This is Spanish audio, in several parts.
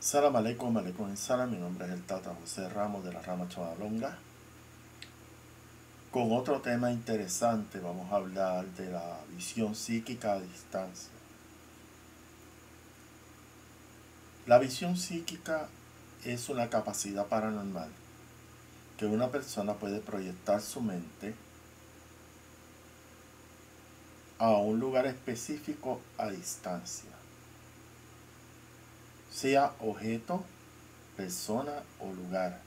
Salam aleikum, aleikum salam. Mi nombre es el Tata José Ramos de la Rama Chavalonga. Con otro tema interesante vamos a hablar de la visión psíquica a distancia. La visión psíquica es una capacidad paranormal que una persona puede proyectar su mente a un lugar específico a distancia, sea objeto, persona o lugar,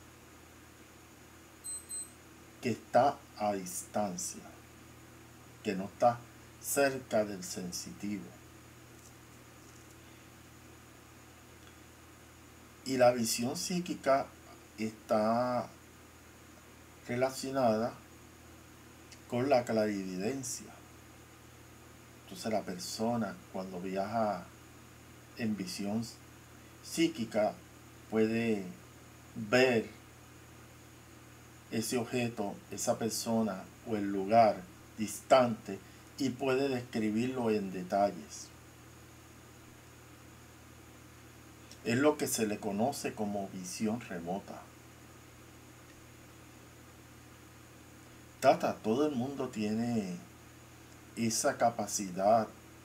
que está a distancia, que no está cerca del sensitivo. Y la visión psíquica está relacionada con la clarividencia. Entonces la persona cuando viaja en visión psíquica puede ver ese objeto, esa persona o el lugar distante y puede describirlo en detalles. Es lo que se le conoce como visión remota. Todo el mundo tiene esa capacidad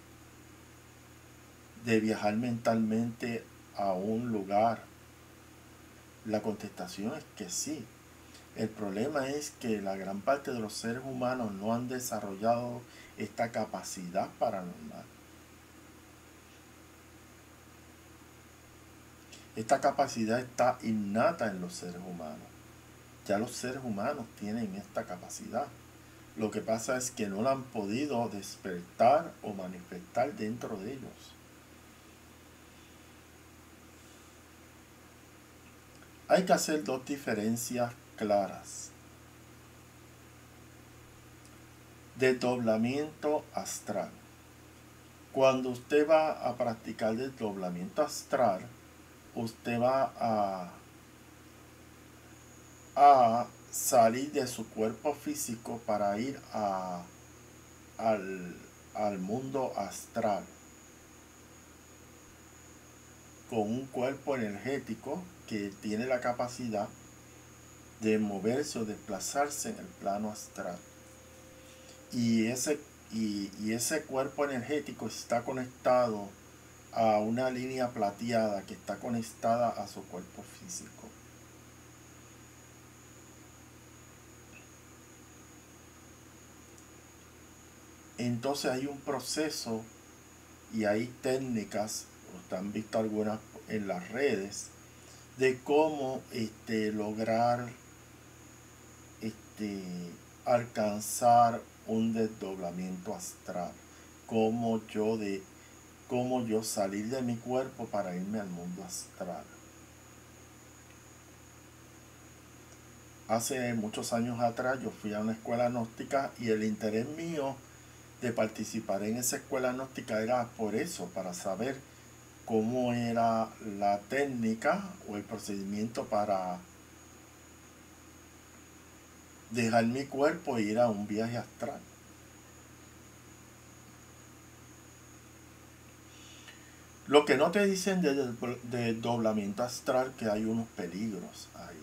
de viajar mentalmente a un lugar. La contestación es que sí. El problema es que la gran parte de los seres humanos no han desarrollado esta capacidad paranormal. Esta capacidad está innata en los seres humanos. Ya los seres humanos tienen esta capacidad. Lo que pasa es que no la han podido despertar o manifestar dentro de ellos. Hay que hacer dos diferencias claras. Desdoblamiento astral. Cuando usted va a practicar desdoblamiento astral, usted va a salir de su cuerpo físico para ir al mundo astral con un cuerpo energético que tiene la capacidad de moverse o desplazarse en el plano astral. Y ese cuerpo energético está conectado a una línea plateada que está conectada a su cuerpo físico. Entonces hay un proceso y hay técnicas, ustedes han visto algunas en las redes, de cómo lograr alcanzar un desdoblamiento astral. Cómo yo salir de mi cuerpo para irme al mundo astral. Hace muchos años atrás yo fui a una escuela gnóstica y el interés mío de participar en esa escuela gnóstica era por eso, para saber cómo era la técnica o el procedimiento para dejar mi cuerpo e ir a un viaje astral. Lo que no te dicen de doblamiento astral, que hay unos peligros ahí.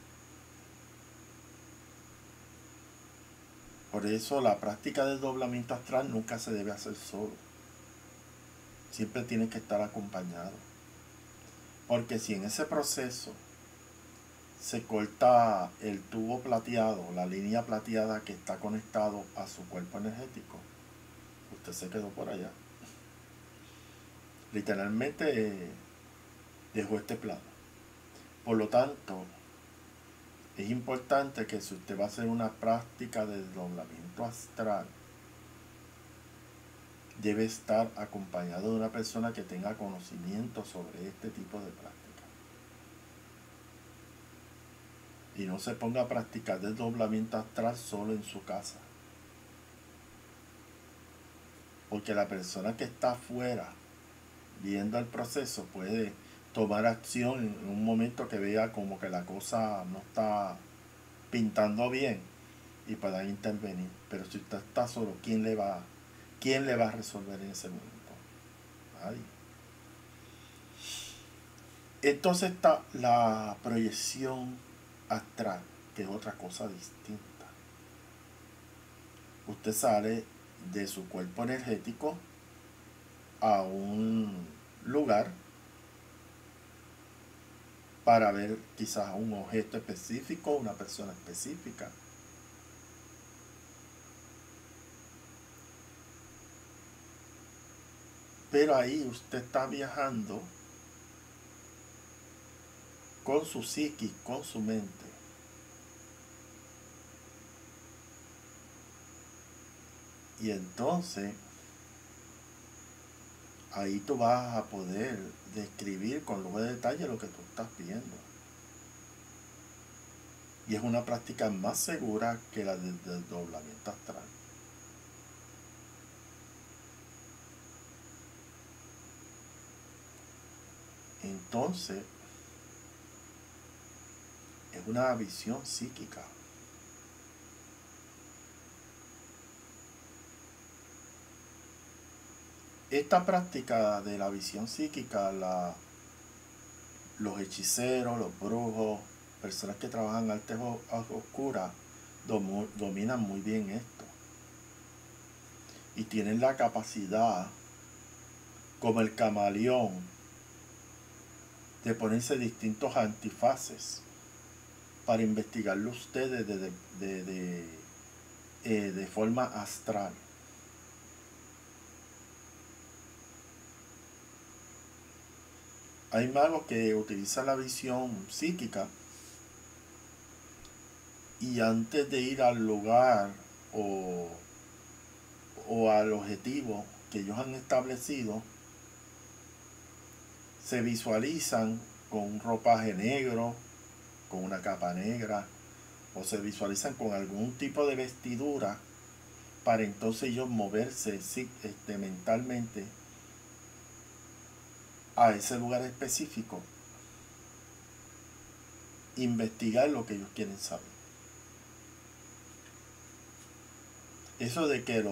Por eso la práctica del doblamiento astral nunca se debe hacer solo. Siempre tiene que estar acompañado. Porque si en ese proceso se corta el tubo plateado, la línea plateada que está conectado a su cuerpo energético, usted se quedó por allá. Literalmente dejó este plano. Por lo tanto, es importante que si usted va a hacer una práctica de desdoblamiento astral, debe estar acompañado de una persona que tenga conocimiento sobre este tipo de práctica. Y no se ponga a practicar desdoblamiento astral solo en su casa. Porque la persona que está afuera viendo el proceso puede tomar acción en un momento que vea como que la cosa no está pintando bien y puedan intervenir. Pero si usted está solo, ¿quién le va a resolver en ese momento? Nadie. Entonces está la proyección astral, que es otra cosa distinta. Usted sale de su cuerpo energético a un lugar para ver quizás un objeto específico, una persona específica. Pero ahí usted está viajando con su psiquis, con su mente. Y entonces ahí tú vas a poder describir con lujo de detalle lo que tú estás viendo. Y es una práctica más segura que la del desdoblamiento astral. Entonces, es una visión psíquica. Esta práctica de la visión psíquica, los hechiceros, los brujos, personas que trabajan artes oscuras, dominan muy bien esto. Y tienen la capacidad, como el camaleón, de ponerse distintos antifaces para investigarlo ustedes de forma astral. Hay magos que utilizan la visión psíquica y antes de ir al lugar o al objetivo que ellos han establecido, se visualizan con un ropaje negro, con una capa negra, o se visualizan con algún tipo de vestidura para entonces ellos moverse mentalmente a ese lugar específico, investigar lo que ellos quieren saber. Eso de que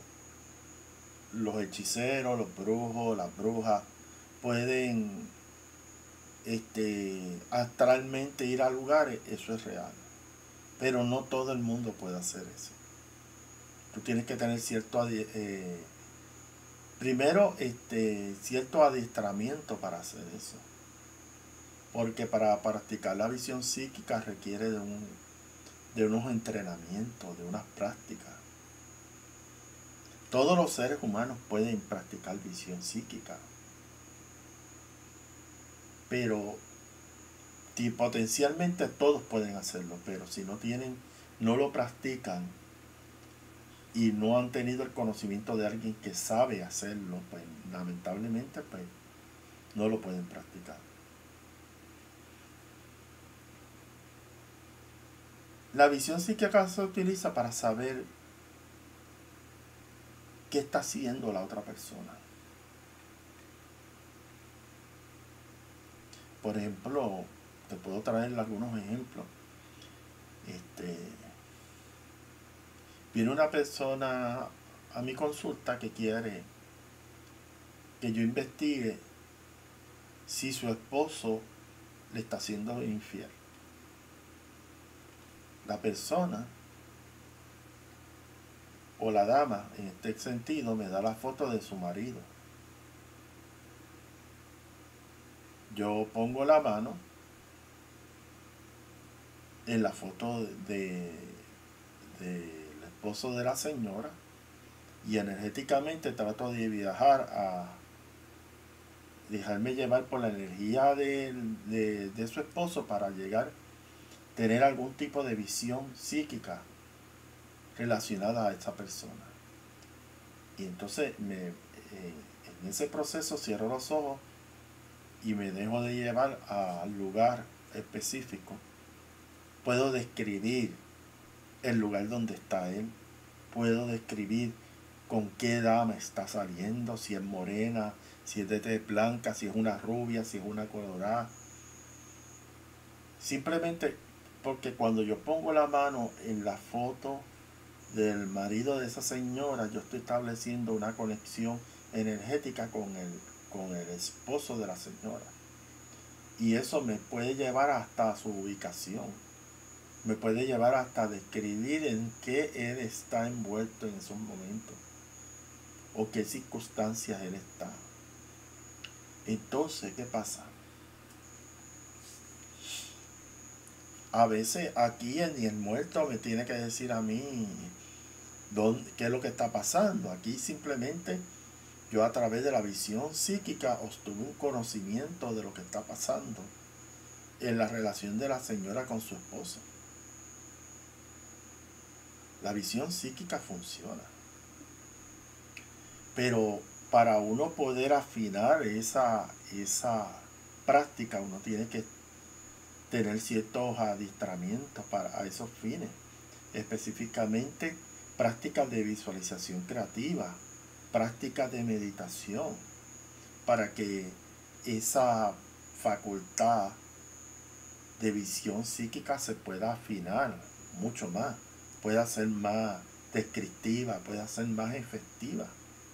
los hechiceros, los brujos, las brujas pueden astralmente ir a lugares, eso es real. Pero no todo el mundo puede hacer eso. Tú tienes que tener cierto cierto adiestramiento para hacer eso. Porque para practicar la visión psíquica requiere de unos entrenamientos, de unas prácticas. Todos los seres humanos pueden practicar visión psíquica. Pero potencialmente todos pueden hacerlo, pero si no lo practican y no han tenido el conocimiento de alguien que sabe hacerlo, pues lamentablemente pues no lo pueden practicar. La visión psíquica se utiliza para saber qué está haciendo la otra persona. Por ejemplo, te puedo traer algunos ejemplos. Viene una persona a mi consulta que quiere que yo investigue si su esposo le está siendo infiel. La persona o la dama en este sentido me da la foto de su marido. Yo pongo la mano en la foto del esposo de la señora y energéticamente trato de viajar a dejarme llevar por la energía de su esposo para tener algún tipo de visión psíquica relacionada a esa persona. Y entonces en ese proceso cierro los ojos y me dejo de llevar al lugar específico. Puedo describir el lugar donde está él. Puedo describir con qué dama está saliendo, si es morena, si es de tez blanca, si es una rubia, si es una colorada. Simplemente porque cuando yo pongo la mano en la foto del marido de esa señora, yo estoy estableciendo una conexión energética con el esposo de la señora. Y eso me puede llevar hasta su ubicación. Me puede llevar hasta describir en qué él está envuelto en esos momentos. O qué circunstancias él está. Entonces, ¿qué pasa? A veces aquí ni el muerto me tiene que decir a mí qué es lo que está pasando. Aquí simplemente yo a través de la visión psíquica obtuve un conocimiento de lo que está pasando en la relación de la señora con su esposo. La visión psíquica funciona. Pero para uno poder afinar esa práctica, uno tiene que tener ciertos adiestramientos para esos fines. Específicamente prácticas de visualización creativa, prácticas de meditación, para que esa facultad de visión psíquica se pueda afinar mucho más, pueda ser más descriptiva, pueda ser más efectiva.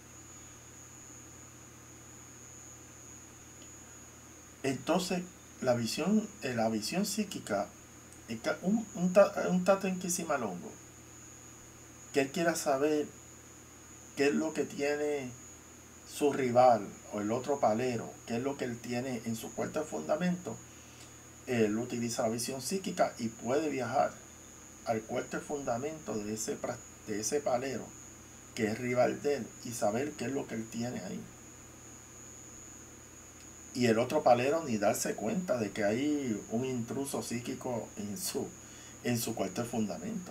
Entonces, la visión psíquica es un tato en Kisimalongo, que él quiera saber qué es lo que tiene su rival o el otro palero, qué es lo que él tiene en su cuarto de fundamento. Él utiliza la visión psíquica y puede viajar al cuarto de fundamento de ese palero que es rival de él y saber qué es lo que él tiene ahí. Y el otro palero ni darse cuenta de que hay un intruso psíquico en su cuarto de fundamento.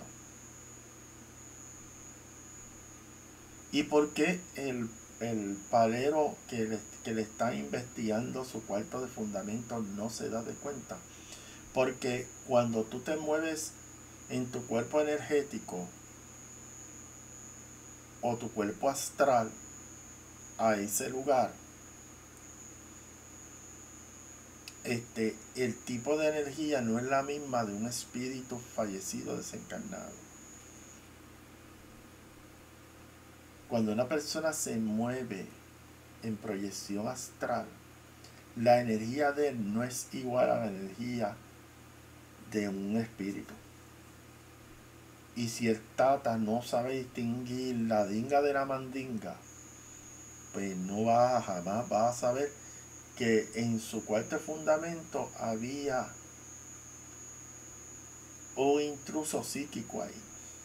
¿Y por qué el palero que le está investigando su cuarto de fundamento no se da de cuenta? Porque cuando tú te mueves en tu cuerpo energético o tu cuerpo astral a ese lugar, el tipo de energía no es la misma de un espíritu fallecido desencarnado. Cuando una persona se mueve en proyección astral, la energía de él no es igual a la energía de un espíritu. Y si el tata no sabe distinguir la dinga de la mandinga, pues jamás va a saber que en su cuarto de fundamento había un intruso psíquico ahí.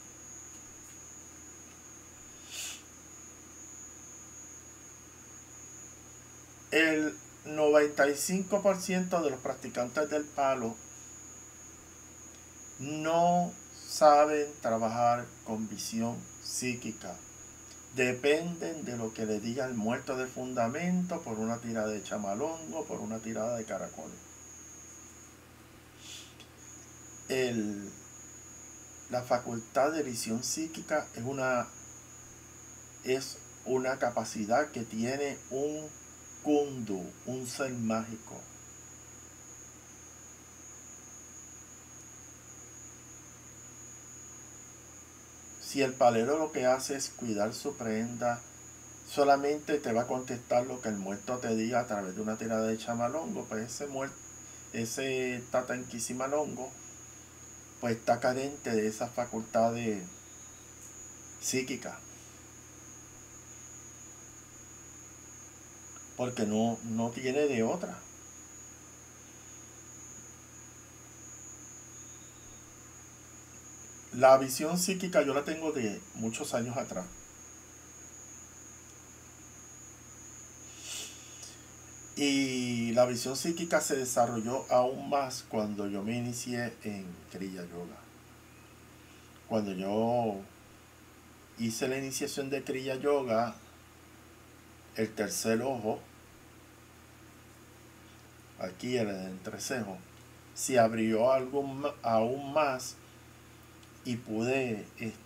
El 95% de los practicantes del palo no saben trabajar con visión psíquica. Dependen de lo que le diga el muerto del fundamento por una tirada de chamalongo, por una tirada de caracoles. La facultad de visión psíquica es una capacidad que tiene un kundu, un ser mágico. Si el palero lo que hace es cuidar su prenda, solamente te va a contestar lo que el muerto te diga a través de una tirada de chamalongo, pues ese tata en Kisimalongo, pues está carente de esa facultad psíquica. Porque no tiene de otra. La visión psíquica yo la tengo de muchos años atrás. Y la visión psíquica se desarrolló aún más cuando yo me inicié en Kriya Yoga. Cuando yo hice la iniciación de Kriya Yoga, el tercer ojo, aquí el entrecejo, se abrió aún más y pude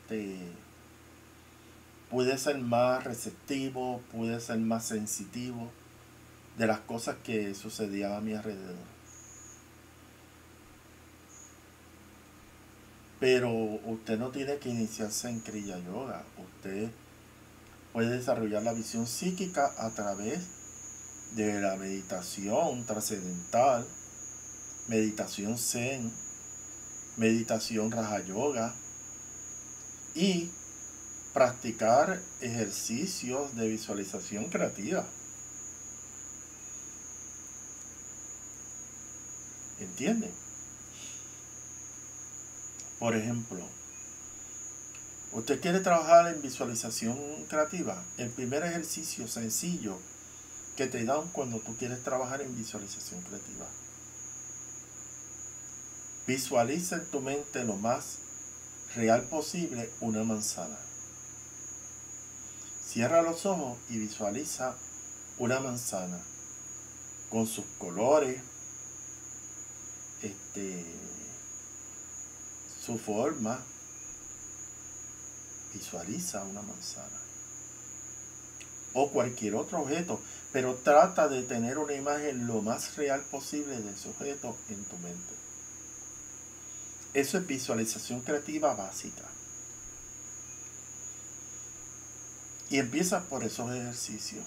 ser más receptivo, pude ser más sensitivo de las cosas que sucedían a mi alrededor. Pero usted no tiene que iniciarse en Kriya Yoga. Usted puede desarrollar la visión psíquica a través de la meditación trascendental, meditación Zen, meditación Raja Yoga y practicar ejercicios de visualización creativa. ¿Entienden? Por ejemplo, usted quiere trabajar en visualización creativa. El primer ejercicio sencillo que te dan cuando tú quieres trabajar en visualización creativa. Visualiza en tu mente lo más real posible una manzana. Cierra los ojos y visualiza una manzana con sus colores, su forma. Visualiza una manzana o cualquier otro objeto, pero trata de tener una imagen lo más real posible de ese objeto en tu mente. Eso es visualización creativa básica. Y empiezas por esos ejercicios.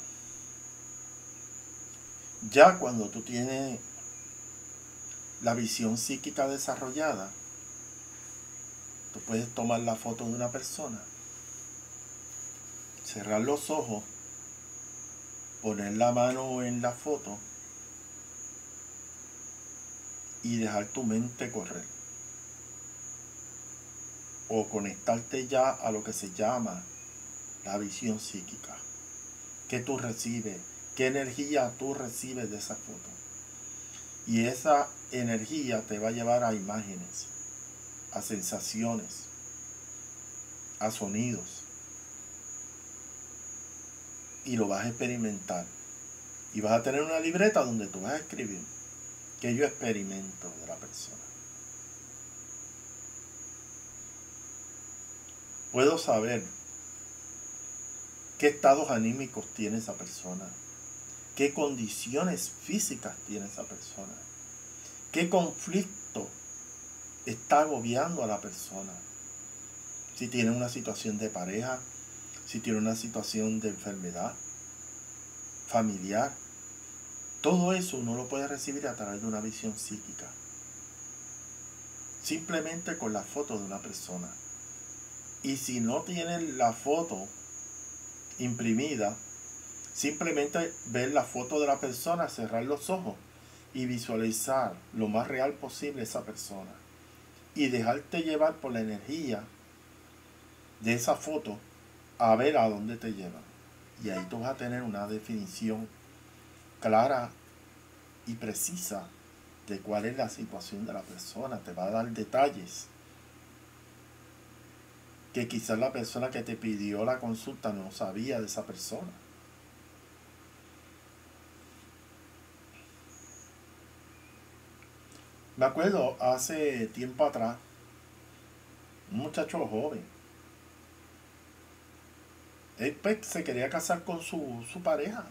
Ya cuando tú tienes la visión psíquica desarrollada, tú puedes tomar la foto de una persona, cerrar los ojos, poner la mano en la foto y dejar tu mente correr. O conectarte ya a lo que se llama la visión psíquica. ¿Qué tú recibes? ¿Qué energía tú recibes de esa foto? Y esa energía te va a llevar a imágenes, a sensaciones, a sonidos. Y lo vas a experimentar. Y vas a tener una libreta donde tú vas a escribir que yo experimento de la persona. Puedo saber qué estados anímicos tiene esa persona, qué condiciones físicas tiene esa persona, qué conflicto está agobiando a la persona. Si tiene una situación de pareja, si tiene una situación de enfermedad familiar, todo eso uno lo puede recibir a través de una visión psíquica. Simplemente con la foto de una persona. Y si no tienes la foto imprimida, simplemente ver la foto de la persona, cerrar los ojos y visualizar lo más real posible esa persona. Y dejarte llevar por la energía de esa foto a ver a dónde te lleva. Y ahí tú vas a tener una definición clara y precisa de cuál es la situación de la persona. Te va a dar detalles que quizás la persona que te pidió la consulta no sabía de esa persona. Me acuerdo hace tiempo atrás, un muchacho joven, él pues, se quería casar con su pareja,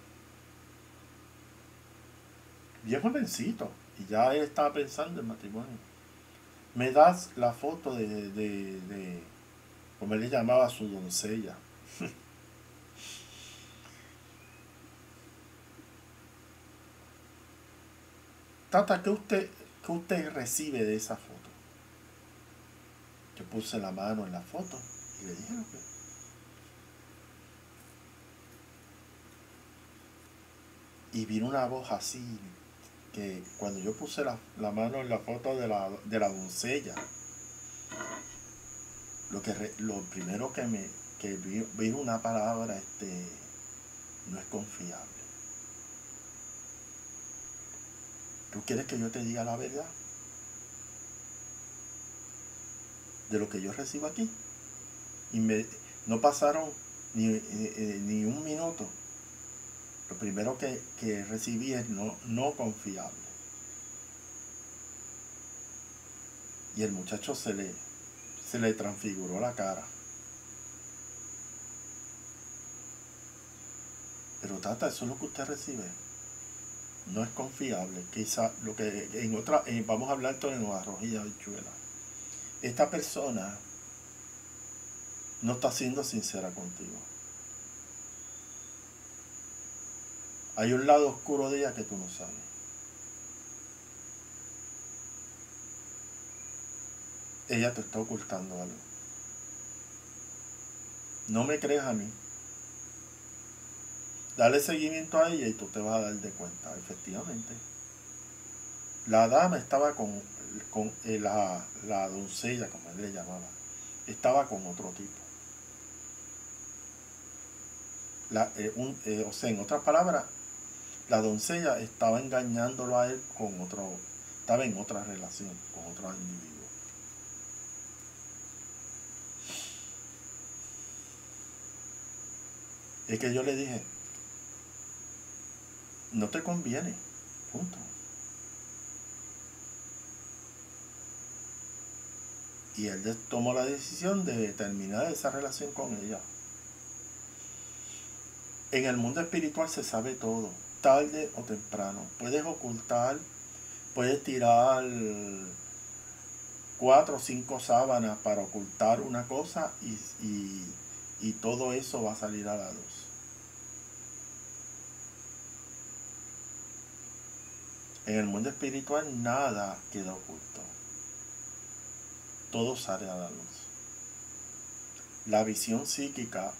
bien jovencito, y ya él estaba pensando en matrimonio. Me das la foto de como él le llamaba, su doncella. Tata, qué usted recibe de esa foto? Yo puse la mano en la foto y le dije lo que... Y vino una voz así, que cuando yo puse la mano en la foto de la doncella, lo primero que vino una palabra, no es confiable. ¿Tú quieres que yo te diga la verdad de lo que yo recibo aquí? Y no pasaron ni un minuto. Lo primero que recibí es no confiable. Y el muchacho se le transfiguró la cara. Pero tata, eso es lo que usted recibe. No es confiable. Quizá lo que vamos a hablar todo en arroz y habichuela. Esta persona no está siendo sincera contigo. Hay un lado oscuro de ella que tú no sabes. ella te está ocultando algo. No me creas a mí. Dale seguimiento a ella y tú te vas a dar de cuenta. Efectivamente, la dama estaba con la doncella, como él le llamaba, estaba con otro tipo. O sea, en otras palabras, la doncella estaba engañándolo a él con otro, estaba en otra relación con otro individuo. Es que yo le dije, no te conviene, punto. Y él tomó la decisión de terminar esa relación con ella. En el mundo espiritual se sabe todo, tarde o temprano. Puedes ocultar, puedes tirar 4 o 5 sábanas para ocultar una cosa y todo eso va a salir a la luz. En el mundo espiritual nada queda oculto. Todo sale a la luz. La visión psíquica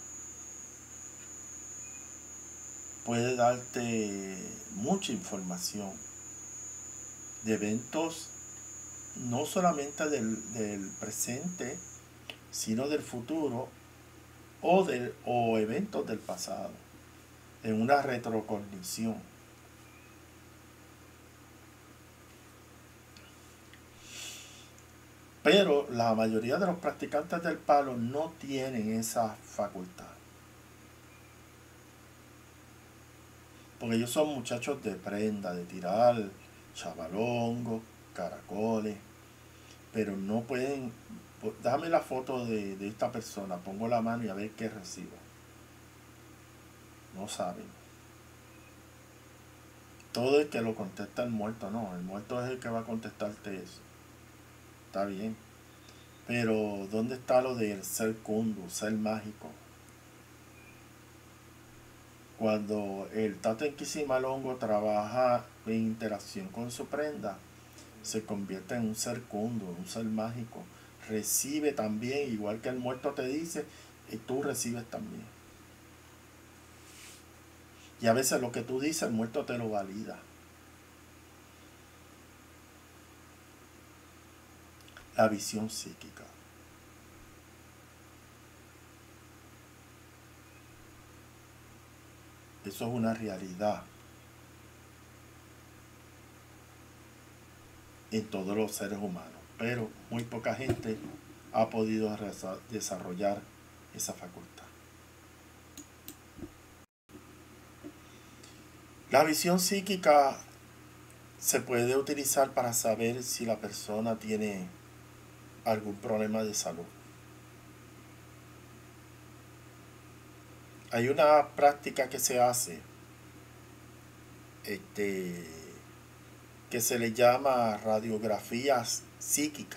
puede darte mucha información de eventos no solamente del presente, sino del futuro o eventos del pasado, en una retrocognición. Pero la mayoría de los practicantes del palo no tienen esa facultad. Porque ellos son muchachos de prenda, de tirar chavalongos, caracoles, pero no pueden. Dame la foto de esta persona, pongo la mano y a ver qué recibo. No saben. Todo el que lo contesta el muerto, no, el muerto es el que va a contestarte eso. Está bien. Pero ¿dónde está lo del ser kundu, ser mágico? Cuando el Tata Malongo trabaja en interacción con su prenda, se convierte en un ser kundu, un ser mágico. Recibe también, igual que el muerto te dice, y tú recibes también. Y a veces lo que tú dices, el muerto te lo valida. La visión psíquica. Eso es una realidad en todos los seres humanos, pero muy poca gente ha podido desarrollar esa facultad. La visión psíquica se puede utilizar para saber si la persona tiene algún problema de salud. Hay una práctica que se hace que se le llama radiografía psíquica.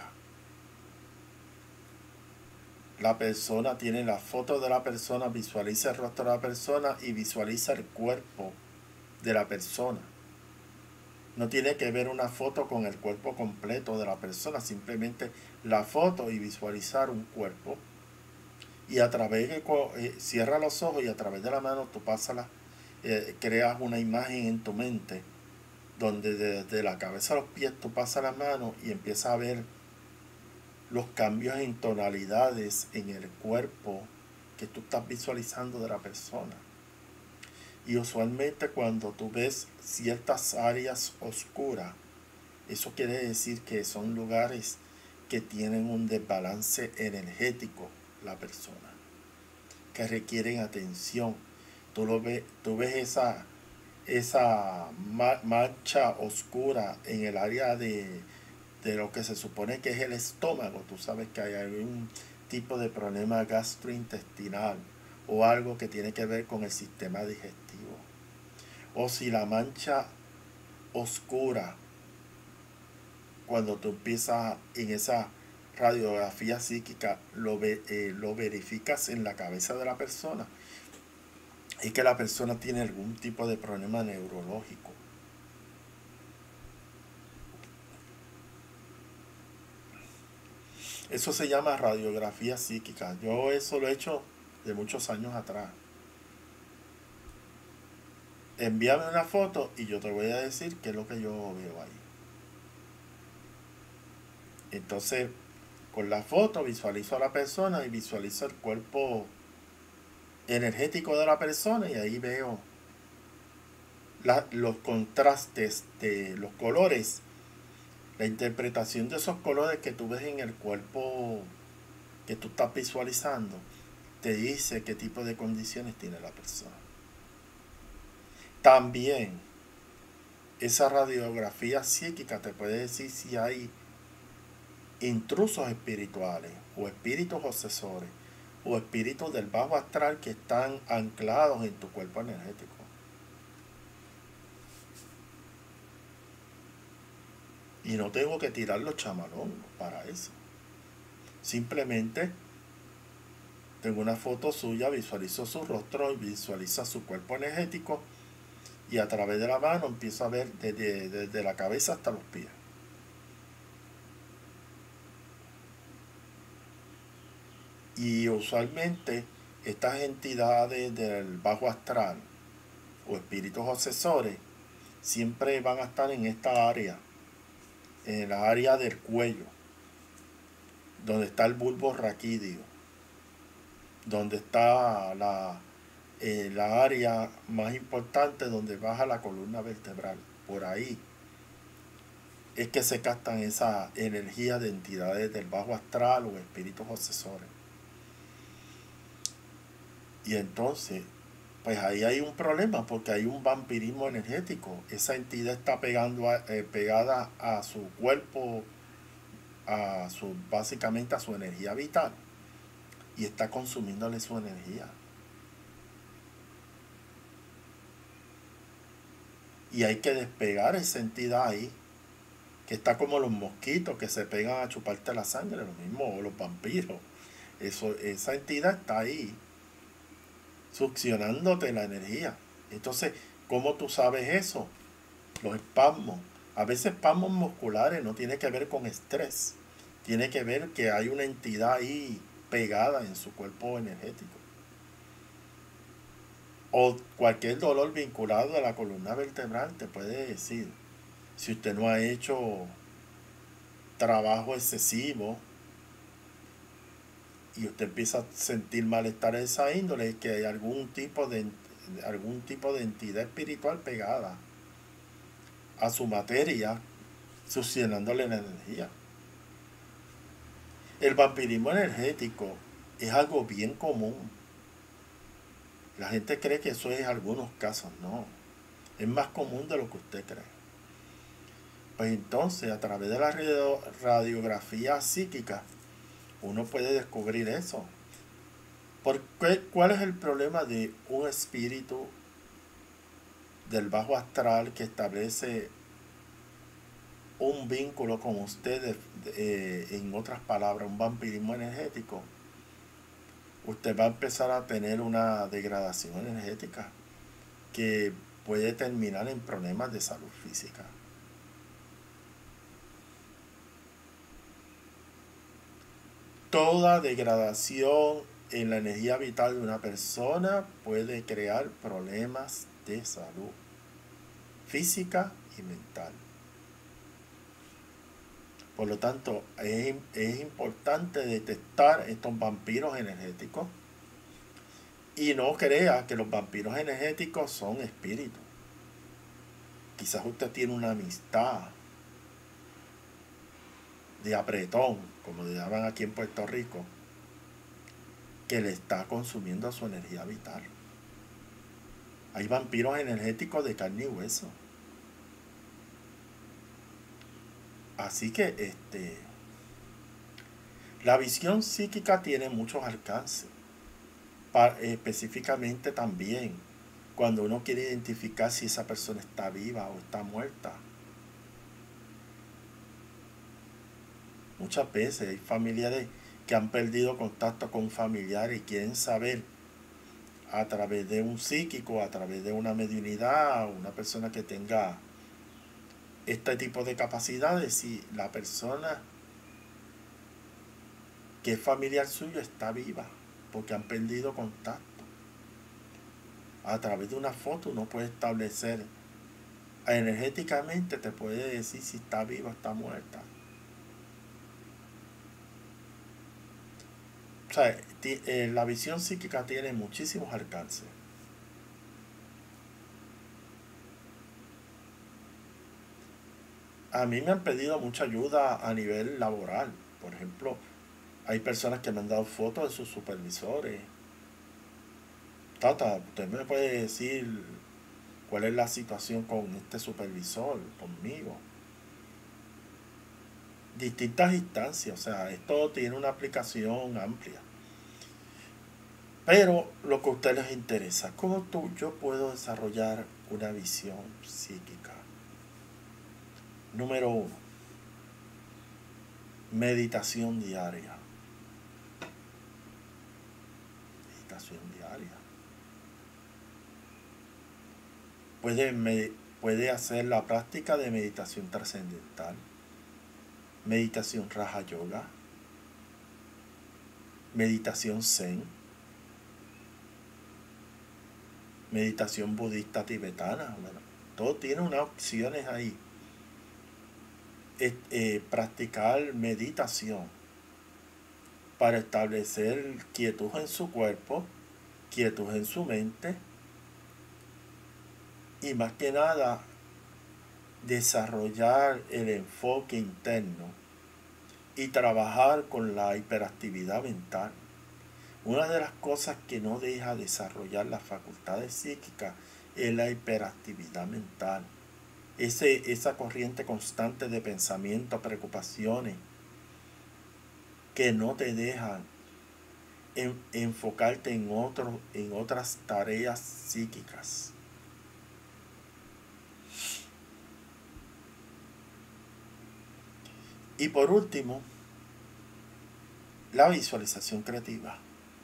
La persona tiene la foto de la persona, visualiza el rostro de la persona y visualiza el cuerpo de la persona. No tiene que ver una foto con el cuerpo completo de la persona, simplemente la foto y visualizar un cuerpo. Y a través de, cierra los ojos y a través de la mano tú creas una imagen en tu mente donde desde la cabeza a los pies tú pasas la mano y empiezas a ver los cambios en tonalidades en el cuerpo que tú estás visualizando de la persona. Y usualmente cuando tú ves ciertas áreas oscuras, eso quiere decir que son lugares que tienen un desbalance energético la persona, que requieren atención. Tú ves esa mancha oscura en el área de lo que se supone que es el estómago. Tú sabes que hay algún tipo de problema gastrointestinal o algo que tiene que ver con el sistema digestivo. O si la mancha oscura, cuando tú empiezas en esa radiografía psíquica, lo verificas en la cabeza de la persona, es que la persona tiene algún tipo de problema neurológico. Eso se llama radiografía psíquica. Yo eso lo he hecho de muchos años atrás. Envíame una foto y yo te voy a decir qué es lo que yo veo ahí. Entonces, con la foto visualizo a la persona y visualizo el cuerpo energético de la persona y ahí veo los contrastes de los colores, la interpretación de esos colores que tú ves en el cuerpo que tú estás visualizando, te dice qué tipo de condiciones tiene la persona. También esa radiografía psíquica te puede decir si hay intrusos espirituales o espíritus obsesores o espíritus del bajo astral que están anclados en tu cuerpo energético. Y no tengo que tirar los chamalongos para eso. Simplemente tengo una foto suya, visualizo su rostro y visualizo su cuerpo energético y a través de la mano empiezo a ver desde la cabeza hasta los pies. Y usualmente estas entidades del bajo astral o espíritus obsesores siempre van a estar en esta área, en la área del cuello, donde está el bulbo raquídeo, donde está la área más importante donde baja la columna vertebral. Por ahí es que se captan esa energía de entidades del bajo astral o espíritus obsesores. Y entonces, pues ahí hay un problema porque hay un vampirismo energético. Esa entidad está pegada a su cuerpo, básicamente a su energía vital y está consumiéndole su energía. Y hay que despegar esa entidad ahí, que está como los mosquitos que se pegan a chuparte la sangre, lo mismo los vampiros. Esa entidad está ahí, succionándote la energía. Entonces, ¿cómo tú sabes eso? Los espasmos. A veces espasmos musculares no tiene que ver con estrés. Tiene que ver que hay una entidad ahí pegada en su cuerpo energético. O cualquier dolor vinculado a la columna vertebral te puede decir. Si usted no ha hecho trabajo excesivo y usted empieza a sentir malestar de esa índole, es que hay algún tipo de entidad espiritual pegada a su materia, succionándole la energía. El vampirismo energético es algo bien común. La gente cree que eso es algunos casos, no. Es más común de lo que usted cree. Pues entonces, a través de la radiografía psíquica, uno puede descubrir eso. ¿Cuál es el problema de un espíritu del bajo astral que establece un vínculo con usted, en otras palabras, un vampirismo energético? Usted va a empezar a tener una degradación energética que puede terminar en problemas de salud física. Toda degradación en la energía vital de una persona puede crear problemas de salud física y mental. Por lo tanto, es importante detectar estos vampiros energéticos y no crea que los vampiros energéticos son espíritus. Quizás usted tiene una amistad de apretón, como le llaman aquí en Puerto Rico, que le está consumiendo su energía vital. Hay vampiros energéticos de carne y hueso. Así que la visión psíquica tiene muchos alcances. Específicamente también cuando uno quiere identificar si esa persona está viva o está muerta. Muchas veces hay familiares que han perdido contacto con familiares y quieren saber a través de un psíquico, a través de una mediunidad, una persona que tenga este tipo de capacidades, si la persona qué familiar suyo está viva, porque han perdido contacto. A través de una foto uno puede establecer, energéticamente te puede decir si está viva o está muerta. O sea, la visión psíquica tiene muchísimos alcances. A mí me han pedido mucha ayuda a nivel laboral. Por ejemplo, hay personas que me han dado fotos de sus supervisores. Tata, usted me puede decir cuál es la situación con este supervisor, conmigo. Distintas instancias, o sea, esto tiene una aplicación amplia. Pero lo que a ustedes les interesa, ¿cómo yo puedo desarrollar una visión psíquica? Número 1, meditación diaria. Meditación diaria. Puede hacer la práctica de meditación trascendental, meditación Raja Yoga, meditación Zen, meditación budista tibetana. Bueno, todo tiene unas opciones ahí. Practicar meditación para establecer quietud en su cuerpo, quietud en su mente y más que nada desarrollar el enfoque interno y trabajar con la hiperactividad mental. Una de las cosas que no deja desarrollar las facultades psíquicas es la hiperactividad mental. Esa corriente constante de pensamiento, preocupaciones, que no te dejan enfocarte en otras tareas psíquicas. Y por último, la visualización creativa.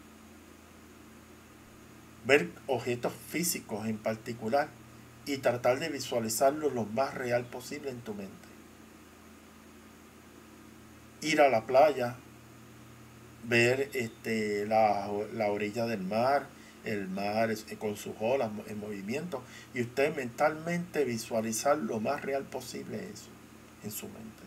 Ver objetos físicos en particular y tratar de visualizarlos lo más real posible en tu mente. Ir a la playa, ver la orilla del mar, el mar con sus olas en movimiento, y usted mentalmente visualizar lo más real posible eso en su mente.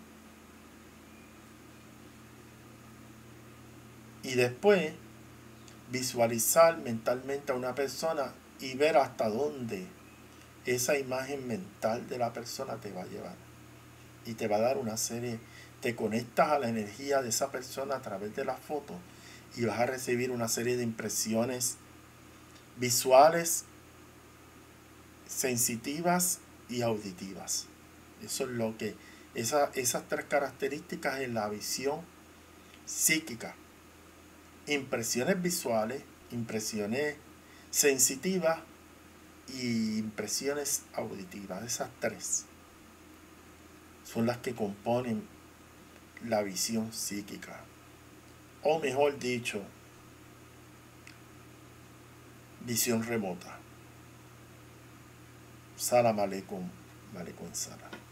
Y después visualizar mentalmente a una persona y ver hasta dónde esa imagen mental de la persona te va a llevar. Y te va a dar una serie, te conectas a la energía de esa persona a través de la foto y vas a recibir una serie de impresiones visuales, sensitivas y auditivas. Eso es lo que, esas tres características en la visión psíquica. Impresiones visuales, impresiones sensitivas y impresiones auditivas. Esas tres son las que componen la visión psíquica. O mejor dicho, visión remota. Salam aleikum, salam.